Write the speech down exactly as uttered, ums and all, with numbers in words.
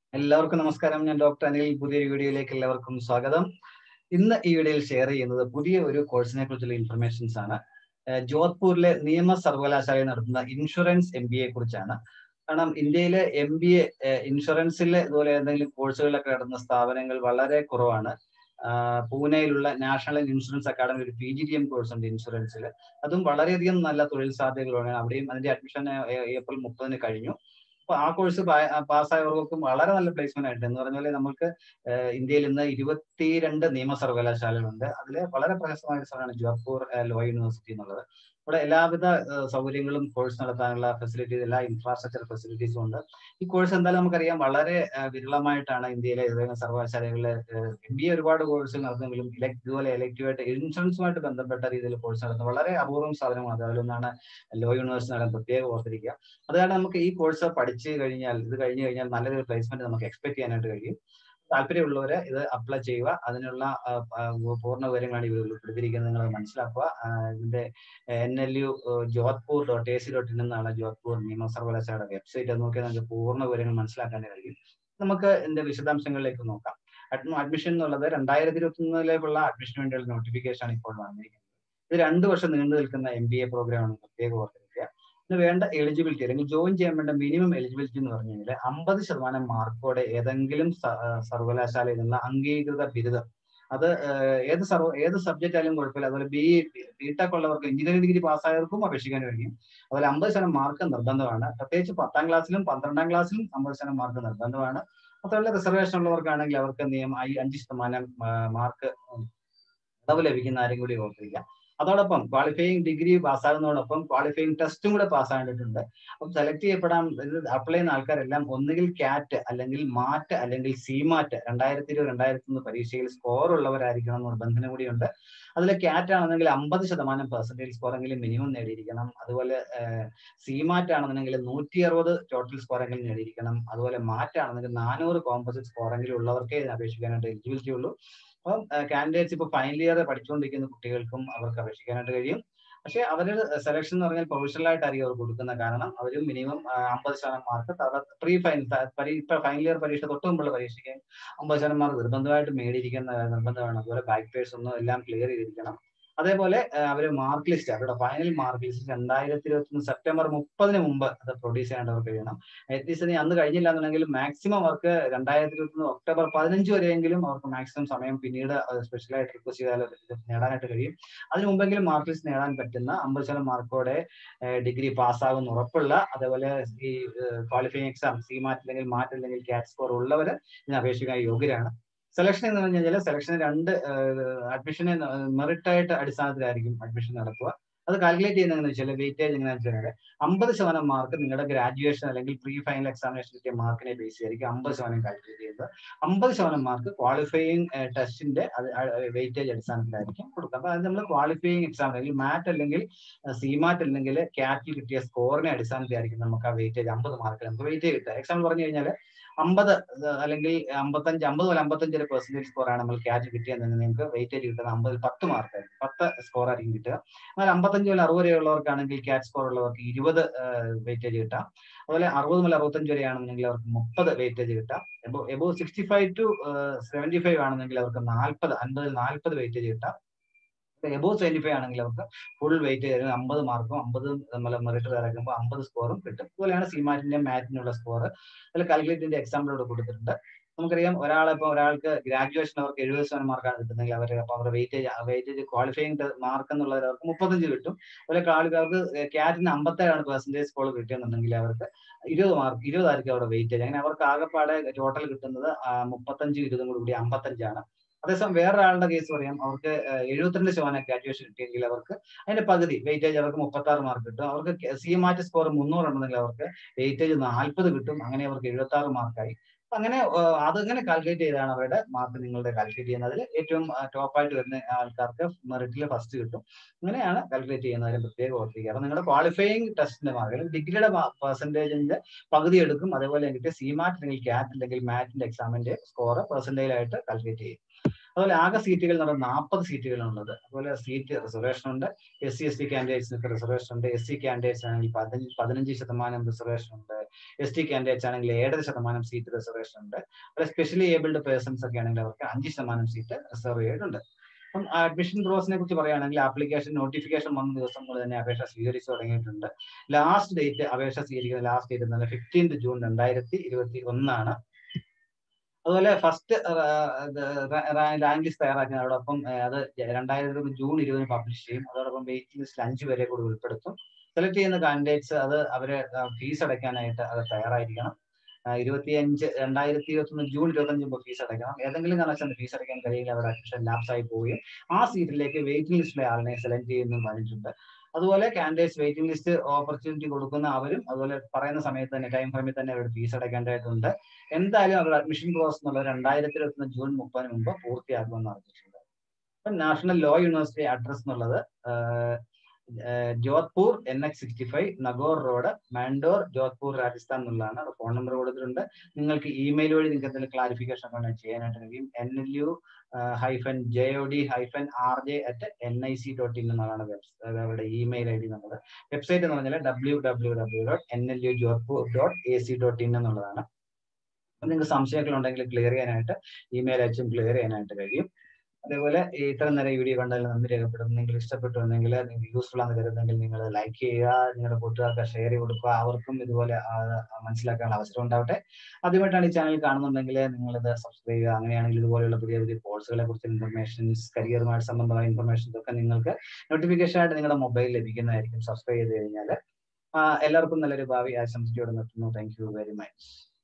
എല്ലാവർക്കും നമസ്കാരം. ഞാൻ ഡോക്ടർ അനിൽ. പുതിയൊരു വീഡിയോയിലേക്ക് എല്ലാവർക്കും സ്വാഗതം. ഇന്ന് ഈ വീഡിയോയിൽ ഷെയർ ചെയ്യുന്നത് പുതിയ ഒരു കോഴ്സിനെ കുറിച്ചുള്ള ഇൻഫർമേഷൻസ് ആണ്. ജോധ്പൂരിലെ നിയമ സർവകലാശാലയിൽ നടത്തുന്ന ഇൻഷുറൻസ് എം ബി എ കുറിച്ചാണ്. കാരണം ഇന്ത്യയിലെ എം ബി എ ഇൻഷുറൻസിലെ ഇതുപോലെ എന്തെങ്കിലും കോഴ്സുകളിലൊക്കെ നടത്തുന്ന സ്ഥാപനങ്ങൾ വളരെ കുറവാണ്. പൂനെയിലുള്ള നാഷണൽ ഇൻഷുറൻസ് അക്കാദമി ഒരു P G D M course ഉണ്ട് ഇൻഷുറൻസിൽ. അതും വളരെയധികം നല്ല തൊഴിൽ സാധ്യതകളാണ്. അവിടെയും അതിന്റെ അഡ്മിഷൻ ഏപ്രിൽ മുപ്പതിന് കഴിഞ്ഞു. അപ്പൊ ആ കോഴ്സ് പാസ്സായവർക്കും വളരെ നല്ല പ്ലേസ്മെന്റ് ആയിട്ട് എന്ന് പറഞ്ഞാൽ നമുക്ക് ഇന്ത്യയിൽ ഇന്ന് ഇരുപത്തിരണ്ട് നിയമ സർവകലാശാലകളുണ്ട്. അതിൽ വളരെ പ്രശസ്തമായ സ്ഥലമാണ് ജോധ്പൂർ ലോ യൂണിവേഴ്സിറ്റി എന്നുള്ളത്. ഇവിടെ എല്ലാവിധ സൗകര്യങ്ങളും കോഴ്സ് നടത്താനുള്ള ഫെസിലിറ്റീസ്, എല്ലാ ഇൻഫ്രാസ്ട്രക്ചർ ഫെസിലിറ്റീസും ഉണ്ട്. ഈ കോഴ്സ് എന്തായാലും നമുക്കറിയാം വളരെ വിരളമായിട്ടാണ് ഇന്ത്യയിലെ ഏതെങ്കിലും സർവകലാശാലകളിൽ എം ബി എ ഒരുപാട് കോഴ്സുകൾ നടത്തുമെങ്കിലും ഇലക്ട് ഇതുപോലെ ഇലക്ടീവായിട്ട് ഇൻഷുറൻസുമായിട്ട് ബന്ധപ്പെട്ട രീതിയിൽ കോഴ്സ് നടത്തുന്നത് വളരെ അപൂർവം സാധനമാണ്. അതിലൊന്നാണ് ലോ യൂണിവേഴ്സിറ്റി നടത്താൻ പ്രത്യേകം ഓർത്തിരിക്കുക. അത് കാരണം നമുക്ക് ഈ കോഴ്സ് പഠിച്ചു കഴിഞ്ഞാൽ ഇത് കഴിഞ്ഞു കഴിഞ്ഞാൽ നല്ലൊരു പ്ലേസ്മെന്റ് നമുക്ക് എക്സ്പെക്ട് ചെയ്യാനായിട്ട് കഴിയും. താല്പര്യമുള്ളവരെ ഇത് അപ്ലൈ ചെയ്യുക. അതിനുള്ള പൂർണ്ണ വിവരങ്ങളാണ് ഇവർ ഉൾപ്പെടുത്തിയിരിക്കുന്നത്. നിങ്ങൾ മനസ്സിലാക്കുക. ഇതിന്റെ N L U Jodhpur dot A C dot in എന്നാണ് ജോധ്പൂർ നിയമ സർവകലാശാലയുടെ വെബ്സൈറ്റ്. അത് നോക്കിയാൽ നമുക്ക് പൂർണ്ണ വിവരങ്ങൾ മനസ്സിലാക്കാൻ കഴിയും. നമുക്ക് ഇതിന്റെ വിശദാംശങ്ങളിലേക്ക് നോക്കാം. അഡ്മിഷൻ എന്നുള്ളത് രണ്ടായിരത്തി ഇരുപത്തി ഒന്നിലേക്കുള്ള അഡ്മിഷന് വേണ്ടിയുള്ള നോട്ടിഫിക്കേഷൻ ആണ് ഇപ്പോൾ വന്നിരിക്കുന്നത്. ഇത് രണ്ടു വർഷം നീണ്ടു നിൽക്കുന്ന എം ബി എ പ്രോഗ്രാമാണ്. പ്രത്യേകം ഓർത്തിരിക്കുക. ഇതിന് വേണ്ട എലിജിബിലിറ്റി അല്ലെങ്കിൽ ജോയിൻ ചെയ്യാൻ വേണ്ട മിനിമം എലിജിബിലിറ്റി എന്ന് പറഞ്ഞു കഴിഞ്ഞാൽ അമ്പത് ശതമാനം മാർക്കോടെ ഏതെങ്കിലും സർവകലാശാലയിൽ നിന്നുള്ള അംഗീകൃത ബിരുദം, അത് ഏത് സർവ ഏത് സബ്ജക്റ്റ് ആയാലും കുഴപ്പമില്ല. അതുപോലെ ബി ബിടെക് ഉള്ളവർക്ക് എഞ്ചിനീയറിംഗ് ഡിഗ്രി പാസ്സായവർക്കും അപേക്ഷിക്കാൻ കഴിയും. അതുപോലെ അമ്പത് ശതമാനം മാർക്ക് നിർബന്ധമാണ്. പ്രത്യേകിച്ച് പത്താം ക്ലാസ്സിലും പന്ത്രണ്ടാം ക്ലാസ്സിലും അമ്പത് ശതമാനം മാർക്ക് നിർബന്ധമാണ്. അതുപോലെ റിസർവേഷൻ ഉള്ളവർക്കാണെങ്കിൽ അവർക്ക് നിയമം അഞ്ച് ശതമാനം മാർക്ക് ഇളവ് ലഭിക്കുന്ന ആരും കൂടി ഓർത്തിരിക്കുക. അതോടൊപ്പം ക്വാളിഫയിങ് ഡിഗ്രി പാസ്സാകുന്നതോടൊപ്പം ക്വാളിഫയിങ് ടെസ്റ്റും കൂടെ പാസ്സാകേണ്ടതുണ്ട്. അപ്പം സെലക്ട് ചെയ്യപ്പെടാൻ അപ്ലൈ ചെയ്യുന്ന ആൾക്കാരെല്ലാം ഒന്നുകിൽ ക്യാറ്റ് അല്ലെങ്കിൽ മാറ്റ് അല്ലെങ്കിൽ സിമാറ്റ് രണ്ടായിരത്തി ഇരുപത് രണ്ടായിരത്തി ഒന്ന് പരീക്ഷയിൽ സ്കോർ ഉള്ളവരായിരിക്കണം എന്ന നിബന്ധന കൂടിയുണ്ട്. അതിൽ ക്യാറ്റ് ആണെന്നെങ്കിൽ അമ്പത് ശതമാനം പെർസെന്റേജ് സ്കോറെങ്കിലും മിനിമം നേടിയിരിക്കണം. അതുപോലെ സിമാറ്റ് ആണെന്നുണ്ടെങ്കിൽ നൂറ്റി അറുപത് ടോട്ടൽ സ്കോറെങ്കിലും നേടിയിരിക്കണം. അതുപോലെ മാറ്റ് ആണെന്നെങ്കിൽ നാനൂറ് കോമ്പോസിറ്റ് സ്കോറെങ്കിലും ഉള്ളവർക്കേ ഇതിന് അപേക്ഷിക്കാനായിട്ട് എലിജിബിലിറ്റി ഉള്ളൂ. അപ്പം കാൻഡിഡേറ്റ്സ് ഇപ്പൊ ഫൈനൽ ഇയർ പഠിച്ചുകൊണ്ടിരിക്കുന്ന കുട്ടികൾക്കും അവർക്ക് അപേക്ഷിക്കാനായിട്ട് കഴിയും. പക്ഷെ അവരുടെ സെലക്ഷൻ എന്ന് പറഞ്ഞാൽ പ്രൊഫഷണൽ ആയിട്ടായിരിക്കും അവർ കൊടുക്കുന്ന. കാരണം അവരും മിനിമം അമ്പത് ശതമാനം മാർക്ക് പ്രീ ഫൈനൽ ഇപ്പൊ ഫൈനൽ ഇയർ പരീക്ഷ തൊട്ട് മുമ്പുള്ള പരീക്ഷയ്ക്ക് അമ്പത് ശതമാനം മാർക്ക് നിർബന്ധമായിട്ട് മേടിയിരിക്കുന്ന നിർബന്ധമാണ്. അതുപോലെ ബാക്ക് പേഴ്സ് ഒന്നും എല്ലാം ക്ലിയർ ചെയ്തിരിക്കണം. അതേപോലെ അവര് മാർക്ക് ലിസ്റ്റ്, അവരുടെ ഫൈനൽ മാർക്ക് ലിസ്റ്റ് രണ്ടായിരത്തി ഇരുപത്തി ഒന്ന് സെപ്റ്റംബർ മുപ്പതിന് മുമ്പ് അത് പ്രൊഡ്യൂസ് ചെയ്യാണ്ട് അവർക്ക് കഴിയണം. അറ്റ്ലീസ്റ്റ് അന്ന് കഴിഞ്ഞില്ല എന്നുണ്ടെങ്കിൽ മാക്സിമം അവർക്ക് രണ്ടായിരത്തി ഇരുപത്തി ഒന്ന് ഒക്ടോബർ പതിനഞ്ച് വരെയെങ്കിലും അവർക്ക് മാക്സിമം സമയം പിന്നീട് സ്പെഷ്യലായിട്ട് റിക്വസ്റ്റ് ചെയ്താൽ നേടാനായിട്ട് കഴിയും. അതിന് മുമ്പെങ്കിലും മാർക്ക് ലിസ്റ്റ് നേടാൻ പറ്റുന്ന അമ്പത് ശതമാനം മാർക്കോടെ ഡിഗ്രി പാസ്സാകുന്ന ഉറപ്പുള്ള, അതേപോലെ ഈ ക്വാളിഫയിങ് എക്സാം സിമാറ്റ് അല്ലെങ്കിൽ മാറ്റ് അല്ലെങ്കിൽ ക്യാറ്റ് സ്കോർ ഉള്ളവർ ഇതിന് അപേക്ഷിക്കാൻ യോഗ്യരാണ്. സെലക്ഷൻ എന്ന് പറഞ്ഞു കഴിഞ്ഞാൽ സെലക്ഷൻ രണ്ട് അഡ്മിഷനെ മെറിറ്റ് ആയിട്ട് അടിസ്ഥാനത്തിലായിരിക്കും അഡ്മിഷൻ നടത്തുക. അത് കാൽക്കുലേറ്റ് ചെയ്യുന്നതെന്ന് വെച്ചാൽ വെയിറ്റേജ് എങ്ങനെയാണെന്ന് വെച്ചാൽ അമ്പത് ശതമാനം മാർക്ക് നിങ്ങളുടെ ഗ്രാജുവേഷൻ അല്ലെങ്കിൽ പ്രീ ഫൈനൽ എക്സാമിനേഷൻ കിട്ടിയ മാർക്കിനെ ബേസ് ചെയ്തായിരിക്കും അമ്പത് ശതമാനം കാൽക്കുലേറ്റ് ചെയ്യുന്നത്. അമ്പത് ശതമാനം മാർക്ക് ക്വാളിഫയിങ് ടെസ്റ്റിന്റെ വെയിറ്റേജ് അടിസ്ഥാനത്തിലായിരിക്കും കൊടുക്കുക. അപ്പൊ അത് നമ്മൾ ക്വാളിഫയിങ് എക്സാം അല്ലെങ്കിൽ മാറ്റ് അല്ലെങ്കിൽ സിമാറ്റ് അല്ലെങ്കിൽ ക്യാറ്റിൽ കിട്ടിയ സ്കോറിനെ അടിസ്ഥാനത്തിലായിരിക്കും നമുക്ക് ആ വെയിറ്റേജ് അമ്പത് മാർക്ക് നമുക്ക് വെയിറ്റേജ് കിട്ടുക. എക്സാമ്പിൾ പറഞ്ഞു കഴിഞ്ഞാൽ അമ്പത് അല്ലെങ്കിൽ അമ്പത്തഞ്ച് അമ്പത് മുതൽ അമ്പത്തഞ്ച് പെർസെന്റേജ് സ്കോറാണ് നമ്മൾ ക്യാറ്റ് കിട്ടിയെന്നുണ്ടെങ്കിൽ നിങ്ങൾക്ക് വെയിറ്റേജ് കിട്ടുന്നത് അമ്പതിൽ പത്ത് മാർക്കായിരിക്കും, പത്ത് സ്കോർ ആയിരിക്കും കിട്ടുക. എന്നാൽ അമ്പത്തഞ്ച് മുതൽ അറുപത് വരെ ഉള്ളവർക്കാണെങ്കിൽ ക്യാറ്റ് സ്കോർ ഉള്ളവർക്ക് ഇരുപത് വെയിറ്റേജ് കിട്ടാം. അതുപോലെ അറുപത് മുതൽ അറുപത്തഞ്ച് വരെ ആണെന്നുണ്ടെങ്കിൽ അവർക്ക് മുപ്പത് വെയിറ്റേജ് കിട്ടാം. Above above sixty five to seventy five ആണെന്നെങ്കിൽ അവർക്ക് നാൽപ്പത് അൻപതിൽ നാൽപ്പത് വെയിറ്റേജ് കിട്ടാം. എബോ സെവന്റി ഫൈവ് ആണെങ്കിൽ അവർക്ക് ഫുൾ വെയിറ്റ് ആയിരുന്നു അമ്പത് മാർക്കും അമ്പത് നമ്മൾ മെറിറ്റ് ഇറക്കുമ്പോൾ അമ്പത് സ്കോറും കിട്ടും. അതുപോലെയാണ് സിമാറ്റിന്റെ മാറ്റിനുള്ള സ്കോർ അതിൽ കാൽക്കുലേറ്റിന്റെ എക്സാമ്പിളോട് കൊടുത്തിട്ടുണ്ട്. നമുക്കറിയാം ഒരാളിപ്പോൾ ഒരാൾക്ക് ഗ്രാജുവേഷൻ അവർക്ക് എഴുപത് ശതമാനം മാർക്കാണ് കിട്ടുന്നെങ്കിൽ അവർ അപ്പോൾ അവരുടെ വെയിറ്റേജ് വെയിറ്റേജ് ക്വാളിഫയിങ് മാർക്ക് എന്നുള്ളത് അവർക്ക് മുപ്പത്തഞ്ച് കിട്ടും. അതുപോലെ അവർക്ക് ക്യാറ്റിന് അമ്പത്തേഴാണ് പെർസെന്റേജ് സ്കോർ കിട്ടിയെന്നുണ്ടെങ്കിൽ അവർക്ക് ഇരുപത് മാർക്ക് ഇരുപതായിരിക്കും അവരുടെ വെയിറ്റേജ്. അങ്ങനെ അവർക്ക് ആകെപ്പാടെ ടോട്ടൽ കിട്ടുന്നത് മുപ്പത്തഞ്ച് ഇരുപതും കൂടി കൂടി അമ്പത്തഞ്ചാണ്. അതേസമയം വേറൊരാളുടെ കേസ് പറയാം, അവർക്ക് എഴുപത്തിരണ്ട് ശതമാനം ഗ്രാജുവേഷൻ കിട്ടിയെങ്കിൽ അവർക്ക് അതിന്റെ പകുതി വെയിറ്റേജ് അവർക്ക് മുപ്പത്തി ആറ് മാർക്ക് കിട്ടും. അവർക്ക് സി മാറ്റ് സ്കോർ മുന്നൂറ് ഉണ്ടെങ്കിൽ അവർക്ക് വെയിറ്റേജ് നാൽപ്പത് കിട്ടും. അങ്ങനെ അവർക്ക് എഴുപത്തി ആറ് മാർക്കായി. അങ്ങനെ അതങ്ങനെ കാൽക്കുലേറ്റ് ചെയ്താണ് അവരുടെ മാർക്ക് നിങ്ങളുടെ കാൽക്കുലേറ്റ് ചെയ്യുന്നതിൽ ഏറ്റവും ടോപ്പായിട്ട് വരുന്ന ആൾക്കാർക്ക് മെറിറ്റിൽ ഫസ്റ്റ് കിട്ടും. അങ്ങനെയാണ് കാൽക്കുലേറ്റ് ചെയ്യുന്നതിന് പ്രത്യേകം ഓർത്തിരിക്കുക. അപ്പൊ നിങ്ങളുടെ ക്വാളിഫയിങ് ടെസ്റ്റിന്റെ മാർക്ക് അല്ലെങ്കിൽ ഡിഗ്രിയുടെ പെർസെന്റേജിന്റെ പകുതി എടുക്കും. അതേപോലെ കിട്ടിയ സി മാറ്റ് അല്ലെങ്കിൽ ക്യാറ്റ് അല്ലെങ്കിൽ മാറ്റിന്റെ എക്സാമിന്റെ സ്കോർ പെർസെന്റേജ് ആയിട്ട് കാൽക്കുലേറ്റ് ചെയ്യും. അതുപോലെ ആകെ സീറ്റുകൾ എന്ന് പറയുന്നത് നാൽപ്പത് സീറ്റുകളാണുള്ളത്. അതുപോലെ സീറ്റ് റിസർവേഷൻ ഉണ്ട്. എസ് സി എസ് ടി കാൻഡിഡേറ്റ്സിനൊക്കെ റിസർവേഷൻ ഉണ്ട്. എസ് സി കാൻഡിഡേറ്റ്സ് ആണെങ്കിൽ പതിനഞ്ച് പതിനഞ്ച് ശതമാനം റിസർവേഷൻ ഉണ്ട്. എസ് ടി കാൻഡിഡേറ്റ്സ് ആണെങ്കിൽ ഏഴര ശതമാനം സീറ്റ് റിസർവേഷൻ ഉണ്ട്. അതുപോലെ സ്പെഷ്യലി ഏബിൾഡ് പേഴ്സൺസ് ഒക്കെ ആണെങ്കിൽ അവർക്ക് അഞ്ച് ശതമാനം സീറ്റ് റിസർവ് ചെയ്തിട്ടുണ്ട്. അപ്പം അഡ്മിഷൻ പ്രോസസിനെ കുറിച്ച് പറയുകയാണെങ്കിൽ ആപ്ലിക്കേഷൻ നോട്ടിഫിക്കേഷൻ വന്ന ദിവസം മുതൽ തന്നെ അപേക്ഷ സ്വീകരിച്ചു തുടങ്ങിയിട്ടുണ്ട്. ലാസ്റ്റ് ഡേറ്റ് അപേക്ഷ സ്വീകരിക്കുന്ന ലാസ്റ്റ് ഡേറ്റ് എന്നാൽ ഫിഫ്റ്റീൻത് ജൂൺ രണ്ടായിരത്തി ഇരുപത്തി ഒന്നാണ്. അതുപോലെ ഫസ്റ്റ് റാങ്ക് ലിസ്റ്റ് തയ്യാറാക്കുന്നതോടൊപ്പം അത് രണ്ടായിരത്തി ജൂൺ ഇരുപതിന് പബ്ലിഷ് ചെയ്യും. അതോടൊപ്പം വെയിറ്റിംഗ് ലിസ്റ്റിൽ അഞ്ചു പേരെ കൂടി ഉൾപ്പെടുത്തും. സെലക്ട് ചെയ്യുന്ന കാൻഡിഡേറ്റ്സ് അത് അവരെ ഫീസ് അടയ്ക്കാനായിട്ട് അത് തയ്യാറായിരിക്കണം. ഇരുപത്തിയഞ്ച് രണ്ടായിരത്തി ഇരുപത്തി ഒന്ന് ജൂൺ ഇരുപത്തഞ്ച് മുമ്പ് ഫീസ് അടയ്ക്കണം. ഏതെങ്കിലും കാരണവശാൽ ഫീസ് അടയ്ക്കാൻ കഴിയില്ല, അവരുടെ അഡ്മിഷൻ ലാപ്സ് ആയി പോവുകയും ആ സീറ്റിലേക്ക് വെയിറ്റിംഗ് ലിസ്റ്റിലെ ആളിനെ സെലക്ട് ചെയ്യുന്നു പറഞ്ഞിട്ടുണ്ട്. അതുപോലെ കാൻഡിഡേറ്റ്സ് വെയിറ്റിംഗ് ലിസ്റ്റ് ഓപ്പർച്യൂണിറ്റി കൊടുക്കുന്ന അവരും അതുപോലെ പറയുന്ന സമയത്ത് തന്നെ ടൈം ഫ്രെയിമിൽ തന്നെ അവരുടെ ഫീസ് അടയ്ക്കേണ്ടതായിട്ടുണ്ട്. എന്തായാലും അവരുടെ അഡ്മിഷൻ പ്രോസസ് എന്നുള്ളത് രണ്ടായിരത്തി ഇരുപത്തി ഒന്ന് ജൂൺ മുപ്പതിന് മുമ്പ് പൂർത്തിയാക്കുമെന്ന് അറിയിച്ചിട്ടുണ്ട്. ഇപ്പം നാഷണൽ ലോ യൂണിവേഴ്സിറ്റി അഡ്രസ് എന്നുള്ളത് Jodhpur N H sixty five Nagaur road Mandore Jodhpur Rajasthan എന്നുള്ളതാണ്. അത് ഫോൺ നമ്പർ കൊടുത്തിട്ടുണ്ട്. നിങ്ങൾക്ക് ഇമെയിൽ വഴി നിങ്ങൾക്ക് എന്തെങ്കിലും ക്ലാരിഫിക്കേഷൻ ഒക്കെ ചെയ്യാനായിട്ട് കഴിയും. N L U hyphen J O D hyphen R J at N I C dot in എന്നാണ് വെബ്സൈറ്റ് അവരുടെ ഇമെയിൽ ഐ ഡി എന്നുള്ളത്. വെബ്സൈറ്റ് എന്ന് പറഞ്ഞാൽ W W W dot N L U Jodhpur dot A C dot in എന്നുള്ളതാണ്. അപ്പം നിങ്ങൾക്ക് സംശയങ്ങൾ ഉണ്ടെങ്കിൽ ക്ലിയർ ചെയ്യാനായിട്ട് ഇമെയിൽ അയച്ചും ക്ലിയർ ചെയ്യാനായിട്ട് കഴിയും. അതേപോലെ ഇത്ര നേരം ഈ വീഡിയോ കണ്ടാൽ നന്ദി രേഖപ്പെടുന്നു. നിങ്ങൾ ഇഷ്ടപ്പെട്ടുവെങ്കിൽ നിങ്ങൾക്ക് യൂസ്ഫുൾ ആണെന്ന് കരുതുന്നെങ്കിൽ നിങ്ങൾ ലൈക്ക് ചെയ്യുക, നിങ്ങളുടെ കൂട്ടുകാർക്ക് ഷെയർ ചെയ്ത് കൊടുക്കുക, അവർക്കും ഇതുപോലെ മനസ്സിലാക്കാനുള്ള അവസരം ഉണ്ടാവട്ടെ. ആദ്യമായിട്ടാണ് ഈ ചാനൽ കാണുന്നുണ്ടെങ്കിൽ നിങ്ങളിത് സബ്സ്ക്രൈബ് ചെയ്യുക. അങ്ങനെയാണെങ്കിൽ ഇതുപോലെയുള്ള പുതിയ പുതിയ കോഴ്സുകളെ കുറിച്ച് ഇൻഫർമേഷൻസ്, കരിയറുമായിട്ട് സംബന്ധമായ ഇൻഫർമേഷൻസ് ഒക്കെ നിങ്ങൾക്ക് നോട്ടിഫിക്കേഷൻ ആയിട്ട് നിങ്ങളുടെ മൊബൈലിൽ ലഭിക്കുന്നതായിരിക്കും സബ്സ്ക്രൈബ് ചെയ്ത് കഴിഞ്ഞാൽ. എല്ലാവർക്കും നല്ലൊരു ഭാവി ആശംസിച്ചുകൊണ്ട് നിർത്തുന്നു. Thank you very much.